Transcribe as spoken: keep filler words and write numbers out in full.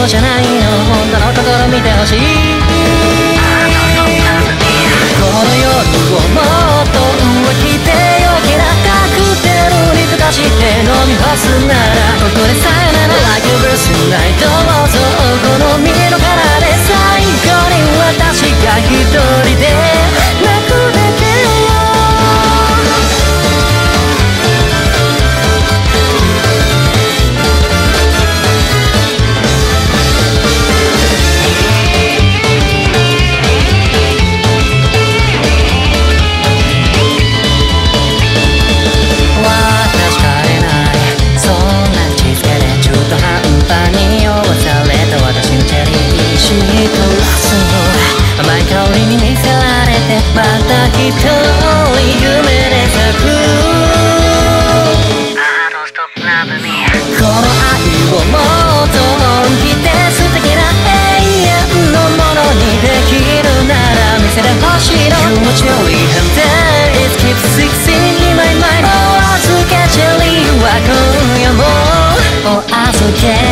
そうじゃないの、本当の心見てほしい。この夜をもっと浮気でよけなカクテルに溶かして飲み干すなら、ここでさよなら Like a verse tonight どうぞお好みのカラーで最後に私が一人で泣くだけよ。甘い香りに魅せられてまた一人夢で咲く。この愛をもっと本気で素敵な永遠のものにできるなら見せてほしいの。気持ちよい反転 It keeps sixteen in my mind。 お預けチェリーは今夜もお預け